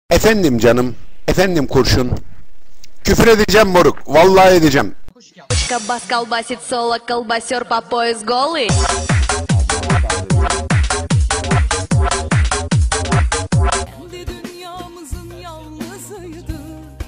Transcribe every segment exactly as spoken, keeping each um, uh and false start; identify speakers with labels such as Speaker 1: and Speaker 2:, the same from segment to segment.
Speaker 1: Efendim canım, efendim kurşun. Küfür edeceğim moruk, vallahi edeceğim.
Speaker 2: Бочка бас колбасит соло, колбасер по пояс голый.
Speaker 3: Kendi dünyamızın yalnızıydı.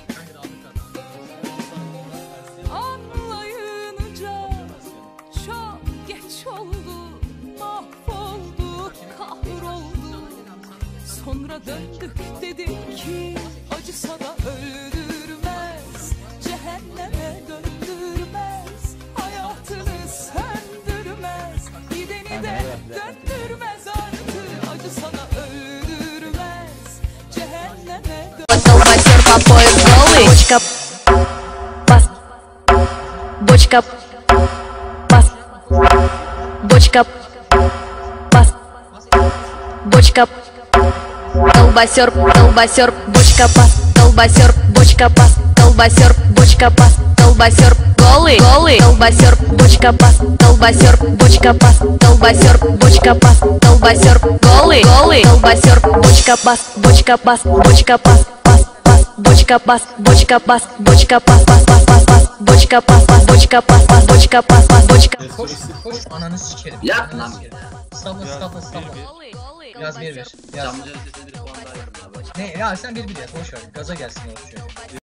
Speaker 3: Anlayınca çok geç oldu. Mahvoldu, kahroldu. Sonra döndük dedik ki acısa da öldürmez. Cehenneme döndürmez. Hayatını söndürmez. Gideni de döndürmez artık. Acısa da öldürmez. Cehenneme döndürmez.
Speaker 2: Колбасер по пояс голый. Бочка бас. Бочка бас. Бочка бас. Бочка. Колбасер, колбасер, бочка бас. Колбасер, бочка бас. Колбасер, бочка бас. Колбасер голый, голый. Колбасер, бочка бас. Колбасер, бочка бас. Колбасер, бочка бас. Колбасер голый, голый. Колбасер, бочка бас. Бочка бас. Бочка бас. Бас, бас. Бочка бас. Бочка бас. Бочка бас. Бас, бас, бас, бас. Бочка бас. Бас, бочка бас. Бас, бочка бас. Бас, бочка.
Speaker 4: Koş, koş, ananı sikerim.
Speaker 5: Yap lan.
Speaker 4: Stopla, stopla, stopla.
Speaker 2: Голый, голый.
Speaker 4: Yaz bir bir. Yaz.
Speaker 5: Camcının sesine bir puan daha yapın abi.
Speaker 4: Ne ya sen bir bir yaz, boş ver. Gaza gelsin o çocuk.